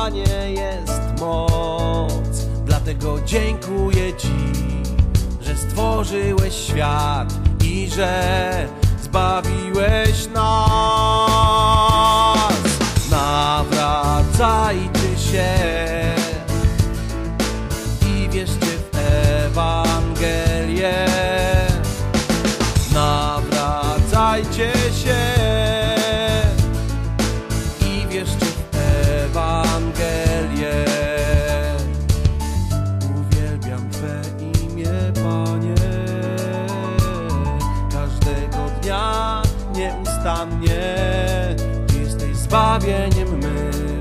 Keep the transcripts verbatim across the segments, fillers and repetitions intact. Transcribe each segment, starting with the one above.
Panie, jest moc. Dlatego dziękuję Ci, że stworzyłeś świat i że zbawiłeś nas. Nawracajcie się i wierzcie w Ewangelię. Nawracajcie się i wierzcie w Ewangelię. Uwielbiam Twe imię, Panie, każdego dnia nieustannie. Ty jesteś zbawieniem mym,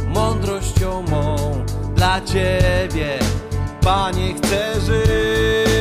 mądrością mą. Dla Ciebie, Panie, chcę żyć.